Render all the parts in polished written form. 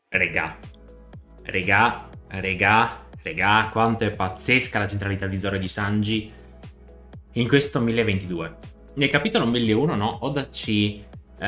Regà, quanto è pazzesca la centralità di Zoro e di Sanji in questo 1022. Nel capitolo 1001, no, Oda ci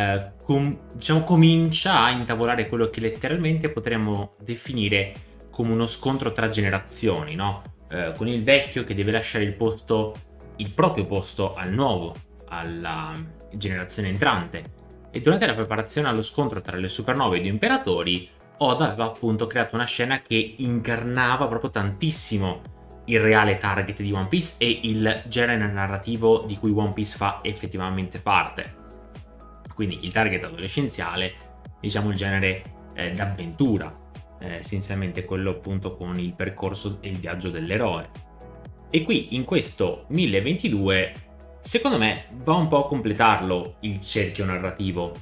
comincia a intavolare quello che letteralmente potremmo definire come uno scontro tra generazioni, no? Con il vecchio che deve lasciare il proprio posto al nuovo, alla generazione entrante. E durante la preparazione allo scontro tra le supernove e i due imperatori, Oda aveva appunto creato una scena che incarnava proprio tantissimo il reale target di One Piece e il genere narrativo di cui One Piece fa effettivamente parte. Quindi il target adolescenziale, diciamo il genere d'avventura, essenzialmente quello appunto con il percorso e il viaggio dell'eroe. E qui in questo 1022, secondo me, va un po' a completarlo il cerchio narrativo.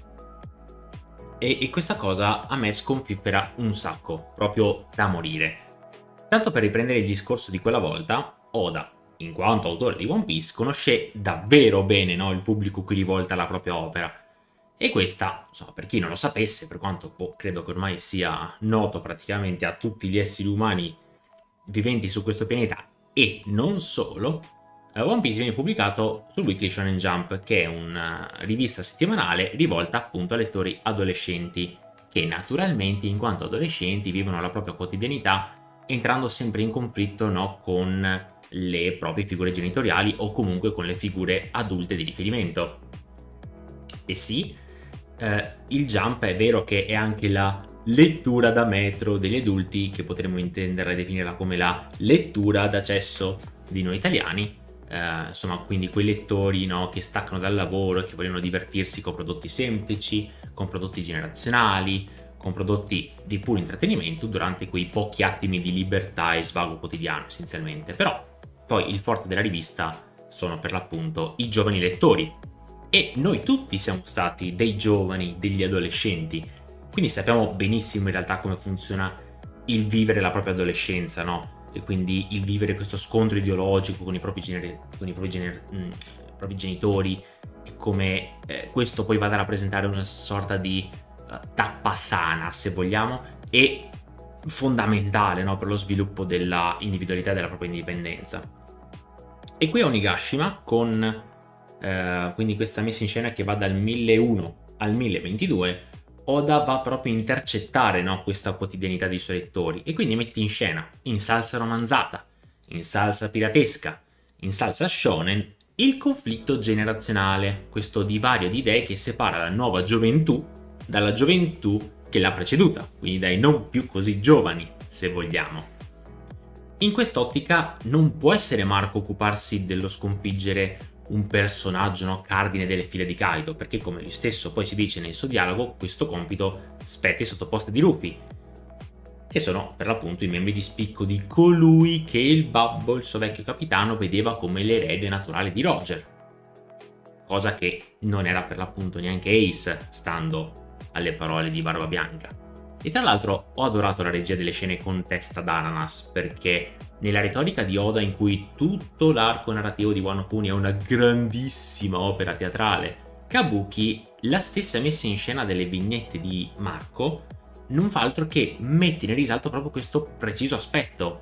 E questa cosa a me sconfiffera un sacco, proprio da morire. Tanto per riprendere il discorso di quella volta, Oda, in quanto autore di One Piece, conosce davvero bene, no, il pubblico cui rivolta la propria opera. E questa, insomma, per chi non lo sapesse, per quanto credo che ormai sia noto praticamente a tutti gli esseri umani viventi su questo pianeta, e non solo, One Piece viene pubblicato sul Weekly Shonen Jump, che è una rivista settimanale rivolta appunto a lettori adolescenti, che naturalmente in quanto adolescenti vivono la propria quotidianità entrando sempre in conflitto, no, con le proprie figure genitoriali o comunque con le figure adulte di riferimento. E sì, il Jump è vero che è anche la lettura da metro degli adulti, che potremmo intendere e definirla come la lettura d'accesso di noi italiani, insomma, quindi quei lettori, no, che staccano dal lavoro e che vogliono divertirsi con prodotti semplici, con prodotti generazionali, con prodotti di puro intrattenimento durante quei pochi attimi di libertà e svago quotidiano essenzialmente. Però poi il forte della rivista sono per l'appunto i giovani lettori, e noi tutti siamo stati dei giovani, degli adolescenti, quindi sappiamo benissimo in realtà come funziona il vivere la propria adolescenza, no? E quindi il vivere questo scontro ideologico con i propri genitori, e come questo poi vada a rappresentare una sorta di tappa sana, se vogliamo, e fondamentale, no, per lo sviluppo della individualità e della propria indipendenza. E qui a Onigashima, con quindi questa messa in scena che va dal 1001 al 1022, Oda va proprio a intercettare, no, questa quotidianità dei suoi lettori, e quindi mette in scena, in salsa romanzata, in salsa piratesca, in salsa shonen, il conflitto generazionale, questo divario di idee che separa la nuova gioventù dalla gioventù che l'ha preceduta, quindi dai non più così giovani, se vogliamo. In quest'ottica non può essere Marco occuparsi dello sconfiggere un personaggio, no, cardine delle file di Kaido, perché come lui stesso poi ci dice nel suo dialogo, questo compito spetta ai sottoposti di Luffy, che sono per l'appunto i membri di spicco di colui che il babbo, il suo vecchio capitano, vedeva come l'erede naturale di Roger, cosa che non era per l'appunto neanche Ace, stando alle parole di Barba Bianca. E tra l'altro ho adorato la regia delle scene con testa d'ananas, perché nella retorica di Oda, in cui tutto l'arco narrativo di Wano Kuni è una grandissima opera teatrale, Kabuki, la stessa messa in scena delle vignette di Marco, non fa altro che mettere in risalto proprio questo preciso aspetto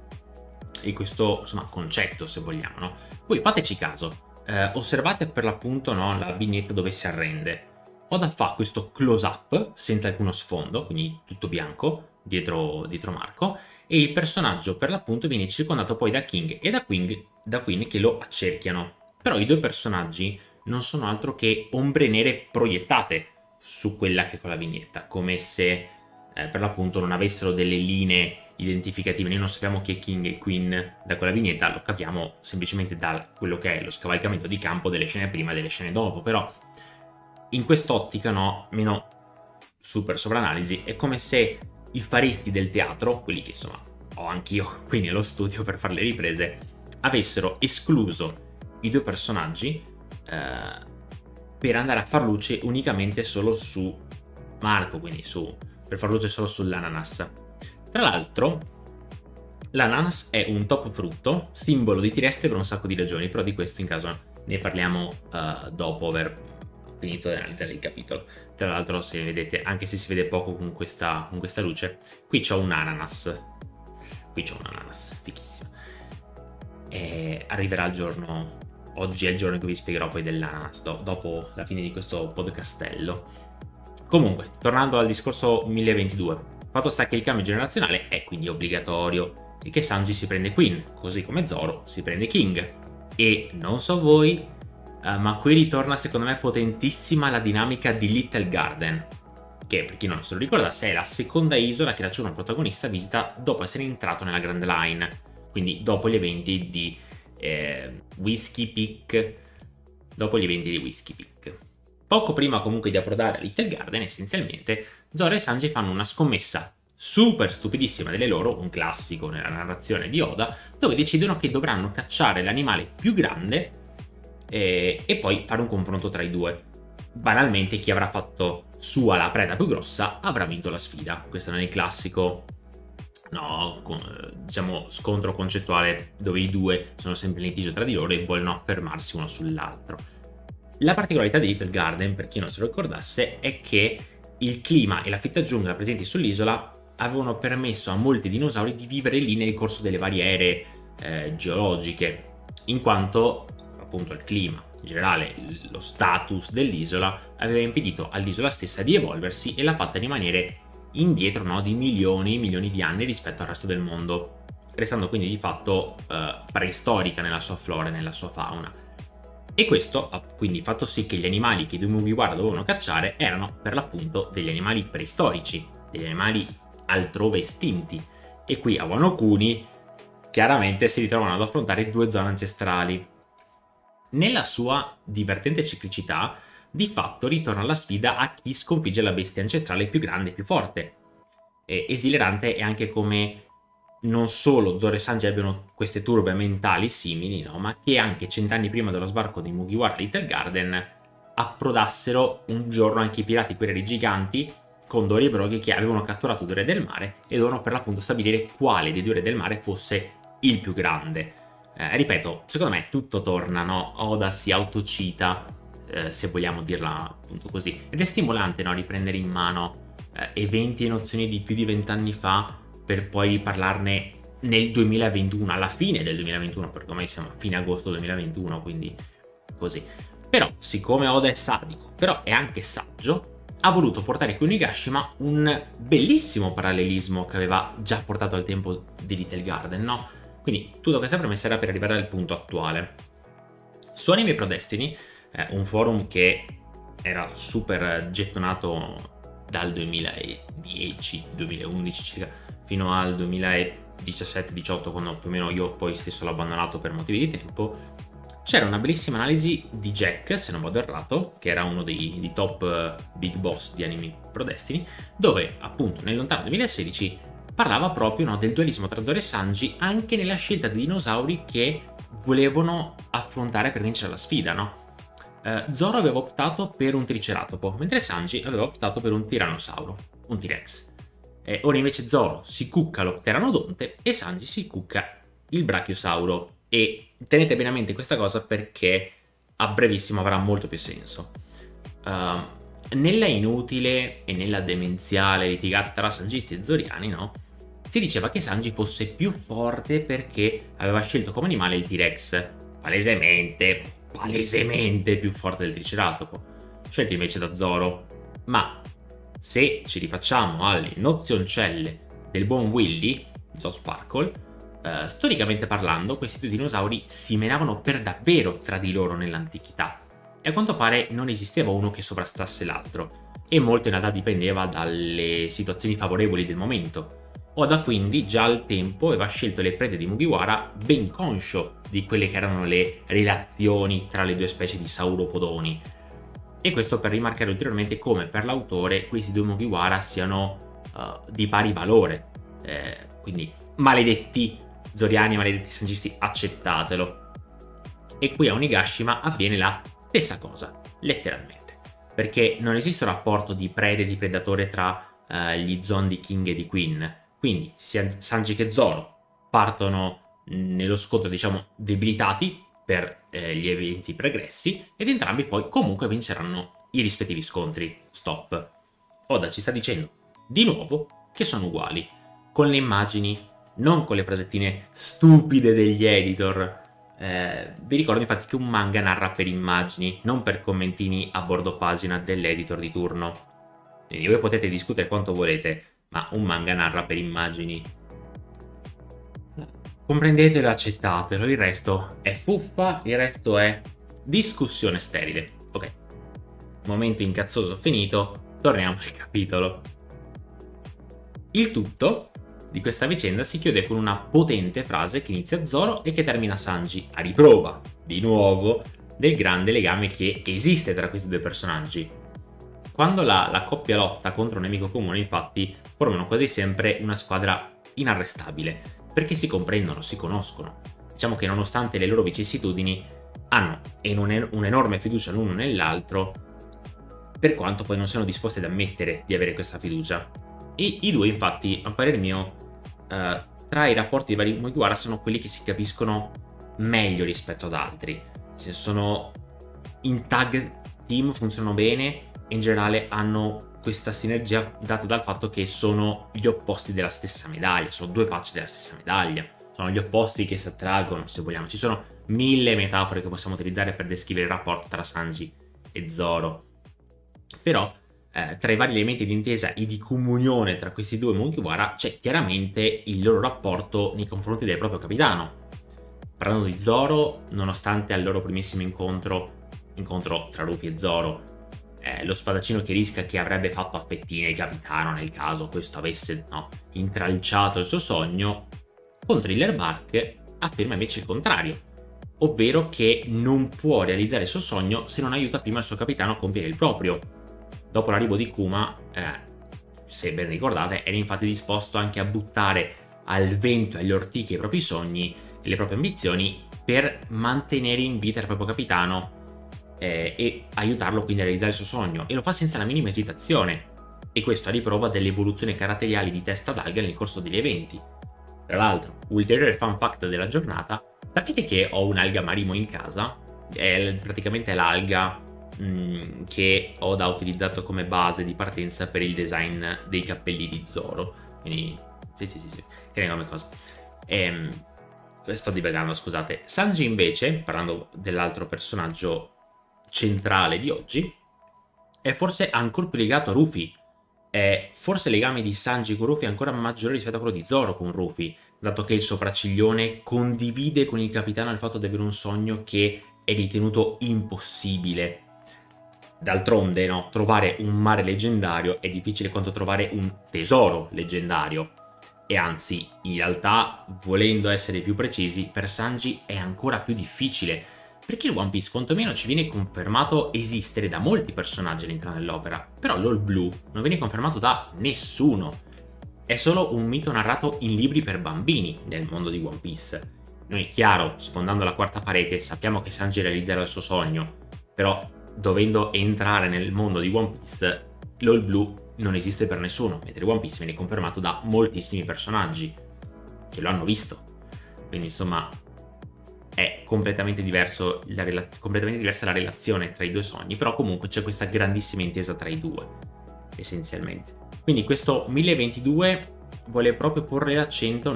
e questo, insomma, concetto, se vogliamo, no? Poi fateci caso, osservate per l'appunto, no, la vignetta dove si arrende. Oda fa questo close up senza alcuno sfondo, quindi tutto bianco dietro Marco, e il personaggio per l'appunto viene circondato poi da King e da Queen che lo accerchiano. Però i due personaggi non sono altro che ombre nere proiettate su quella che è quella vignetta, come se per l'appunto non avessero delle linee identificative. Noi non sappiamo chi è King e Queen da quella vignetta, lo capiamo semplicemente da quello che è lo scavalcamento di campo delle scene prima e delle scene dopo. Però in quest'ottica, no, meno super sovranalisi, è come se i faretti del teatro, quelli che insomma ho anch'io qui nello studio per fare le riprese, avessero escluso i due personaggi per andare a far luce unicamente solo su Marco, quindi per far luce solo sull'ananas. Tra l'altro l'ananas è un top frutto, simbolo di Trieste per un sacco di ragioni, però di questo in caso ne parliamo dopo aver finito di analizzare il capitolo. tra l'altro se vedete, anche se si vede poco con questa luce, qui c'ho un ananas, fichissimo. E arriverà il giorno, oggi è il giorno in cui vi spiegherò poi dell'ananas, dopo la fine di questo podcastello. Comunque, tornando al discorso 1022, fatto sta che il cambio generazionale è quindi obbligatorio e che Sanji si prende Queen, così come Zoro si prende King. E non so voi, ma qui ritorna secondo me potentissima la dinamica di Little Garden, che per chi non se lo ricordasse è la seconda isola che la Chuma protagonista visita dopo essere entrato nella Grand Line, quindi dopo gli eventi di Whiskey Peak, Poco prima comunque di approdare a Little Garden, essenzialmente, Zoro e Sanji fanno una scommessa super stupidissima delle loro, un classico nella narrazione di Oda, dove decidono che dovranno cacciare l'animale più grande e poi fare un confronto tra i due. Banalmente chi avrà fatto sua la preda più grossa avrà vinto la sfida. Questo non è il classico diciamo scontro concettuale dove i due sono sempre in litigio tra di loro e vogliono affermarsi uno sull'altro. La particolarità di Little Garden, per chi non se lo ricordasse, è che il clima e la fitta giungla presenti sull'isola avevano permesso a molti dinosauri di vivere lì nel corso delle varie ere geologiche, in quanto appunto il clima, in generale lo status dell'isola, aveva impedito all'isola stessa di evolversi e l'ha fatta rimanere indietro di milioni di anni rispetto al resto del mondo, restando quindi di fatto preistorica nella sua flora e nella sua fauna. E questo ha quindi fatto sì che gli animali che i due Mugiwara dovevano cacciare erano per l'appunto degli animali preistorici, degli animali altrove estinti. E qui a Wano Kuni chiaramente si ritrovano ad affrontare due zone ancestrali. Nella sua divertente ciclicità, di fatto ritorna la sfida a chi sconfigge la bestia ancestrale più grande e più forte. Esilerante è anche come non solo Zoro e Sanji abbiano queste turbe mentali simili, ma che anche 100 anni prima dello sbarco di Mugiwara a Little Garden approdassero un giorno anche i pirati guerrieri giganti con Dory e Brogy che avevano catturato due re del mare e dovevano per l'appunto stabilire quale dei due re del mare fosse il più grande. Ripeto, secondo me tutto torna, Oda si autocita, se vogliamo dirla appunto così, ed è stimolante riprendere in mano eventi e nozioni di più di 20 anni fa per poi parlarne nel 2021, alla fine del 2021, perché ormai siamo a fine agosto 2021, quindi così. Però, siccome Oda è sadico, però è anche saggio, ha voluto portare qui Onigashima un bellissimo parallelismo che aveva già portato al tempo di Little Garden, Quindi tutta questa premessa era per arrivare al punto attuale. Su Anime Pro Destiny, un forum che era super gettonato dal 2010-2011 circa, fino al 2017-18, quando più o meno io poi stesso l'ho abbandonato per motivi di tempo, c'era una bellissima analisi di Jack, se non vado errato, che era uno dei top big boss di Anime Pro Destiny, dove appunto nel lontano 2016 parlava proprio del dualismo tra Zoro e Sanji anche nella scelta dei dinosauri che volevano affrontare per vincere la sfida, Zoro aveva optato per un triceratopo, mentre Sanji aveva optato per un tirannosauro, un T-Rex. Ora invece Zoro si cucca lo pteranodonte e Sanji si cucca il brachiosauro. E tenete bene a mente questa cosa perché a brevissimo avrà molto più senso. Nella inutile e nella demenziale litigata tra sangisti e zoriani, si diceva che Sanji fosse più forte perché aveva scelto come animale il T-Rex, palesemente più forte del triceratopo, scelto invece da Zoro. Ma se ci rifacciamo alle nozioncelle del buon Willy, Zoe Sparkle, storicamente parlando, questi due dinosauri si menavano per davvero tra di loro nell'antichità e a quanto pare non esisteva uno che sovrastasse l'altro, e molto in realtà dipendeva dalle situazioni favorevoli del momento. Oda quindi già al tempo aveva scelto le prede di Mugiwara ben conscio di quelle che erano le relazioni tra le due specie di sauropodoni. E questo per rimarcare ulteriormente come per l'autore questi due Mugiwara siano di pari valore. Quindi maledetti zoriani, maledetti sanjisti, accettatelo. E qui a Onigashima avviene la stessa cosa, letteralmente. Perché non esiste un rapporto di prede e di predatore tra gli zondi King e di Queen. Quindi sia Sanji che Zoro partono nello scontro, debilitati per gli eventi pregressi, ed entrambi poi comunque vinceranno i rispettivi scontri. Stop. Oda ci sta dicendo di nuovo che sono uguali, con le immagini, non con le frasettine stupide degli editor. Vi ricordo infatti che un manga narra per immagini, non per commentini a bordo pagina dell'editor di turno. Quindi voi potete discutere quanto volete, ma un manga narra per immagini. Comprendetelo e accettatelo, il resto è fuffa, il resto è discussione sterile. Ok, momento incazzoso finito, torniamo al capitolo. Il tutto di questa vicenda si chiude con una potente frase che inizia Zoro e che termina Sanji, a riprova, di nuovo, del grande legame che esiste tra questi due personaggi. Quando la coppia lotta contro un nemico comune, infatti, formano quasi sempre una squadra inarrestabile, perché si comprendono, si conoscono. Diciamo che nonostante le loro vicissitudini, hanno un'enorme fiducia l'uno nell'altro, per quanto poi non siano disposti ad ammettere di avere questa fiducia. E i due, infatti, a parer mio, tra i rapporti di vari Mugiwara sono quelli che si capiscono meglio rispetto ad altri. Se sono in tag team, funzionano bene e in generale hanno questa sinergia data dal fatto che sono gli opposti della stessa medaglia, sono due facce della stessa medaglia, sono gli opposti che si attraggono, se vogliamo. Ci sono mille metafore che possiamo utilizzare per descrivere il rapporto tra Sanji e Zoro. Però tra i vari elementi di intesa e di comunione tra questi due Mugiwara c'è chiaramente il loro rapporto nei confronti del proprio capitano. Parlando di Zoro, nonostante al loro primissimo incontro tra Luffy e Zoro, lo spadaccino che rischia che avrebbe fatto a fettine il capitano nel caso questo avesse intralciato il suo sogno, con Thriller Bark afferma invece il contrario, ovvero che non può realizzare il suo sogno se non aiuta prima il suo capitano a compiere il proprio. Dopo l'arrivo di Kuma, se ben ricordate, era infatti disposto anche a buttare al vento e agli ortichi i propri sogni e le proprie ambizioni per mantenere in vita il proprio capitano e aiutarlo quindi a realizzare il suo sogno, e lo fa senza la minima esitazione, e questo a riprova delle evoluzioni caratteriali di testa d'alga nel corso degli eventi. Tra l'altro, ulteriore fun fact della giornata, sapete che ho un'alga marimo in casa? Praticamente è l'alga che Oda ha utilizzato come base di partenza per il design dei cappelli di Zoro. Quindi sì, che ne come cosa. Sto divagando, scusate. Sanji invece, parlando dell'altro personaggio centrale di oggi, è forse ancora più legato a Rufy. Forse il legame di Sanji con Rufy è ancora maggiore rispetto a quello di Zoro con Rufy, dato che il sopracciglione condivide con il capitano il fatto di avere un sogno che è ritenuto impossibile. D'altronde, no, trovare un mare leggendario è difficile quanto trovare un tesoro leggendario. E anzi, in realtà, volendo essere più precisi, per Sanji è ancora più difficile, perché il One Piece quantomeno ci viene confermato esistere da molti personaggi all'interno dell'opera, però l'All Blue non viene confermato da nessuno. È solo un mito narrato in libri per bambini nel mondo di One Piece. Noi, chiaro, sfondando la quarta parete, sappiamo che Sanji realizzerà il suo sogno, però dovendo entrare nel mondo di One Piece, l'All Blue non esiste per nessuno, mentre One Piece viene confermato da moltissimi personaggi che lo hanno visto. Quindi insomma è completamente diversa la relazione tra i due sogni, però comunque c'è questa grandissima intesa tra i due, essenzialmente. Quindi questo 1022 vuole proprio porre l'accento,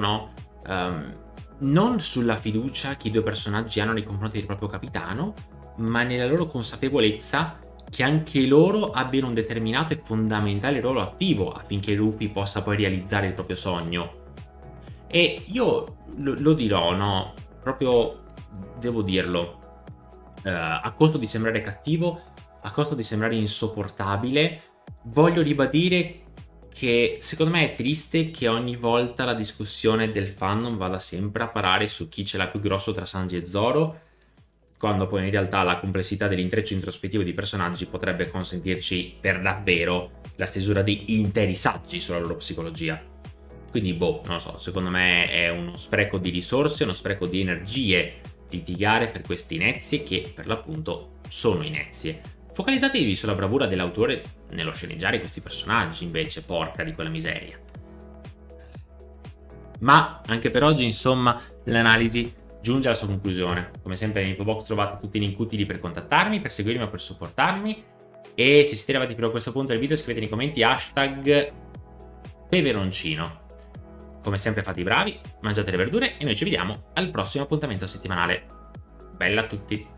non sulla fiducia che i due personaggi hanno nei confronti del proprio capitano, ma nella loro consapevolezza che anche loro abbiano un determinato e fondamentale ruolo attivo affinché Luffy possa poi realizzare il proprio sogno. E io lo dirò, proprio devo dirlo, a costo di sembrare cattivo, a costo di sembrare insopportabile, voglio ribadire che secondo me è triste che ogni volta la discussione del fandom vada sempre a parare su chi ce l'ha più grosso tra Sanji e Zoro, quando poi in realtà la complessità dell'intreccio introspettivo di personaggi potrebbe consentirci per davvero la stesura di interi saggi sulla loro psicologia. Quindi non lo so, secondo me è uno spreco di risorse, uno spreco di energie litigare per queste inezie che per l'appunto sono inezie. Focalizzatevi sulla bravura dell'autore nello sceneggiare questi personaggi, invece, porca di quella miseria. Ma anche per oggi, insomma, l'analisi giunge alla sua conclusione. Come sempre nell'info box trovate tutti i link utili per contattarmi, per seguirmi o per supportarmi. e se siete arrivati fino a questo punto del video scrivete nei commenti hashtag peperoncino. Come sempre fate i bravi, mangiate le verdure e noi ci vediamo al prossimo appuntamento settimanale. Bella a tutti!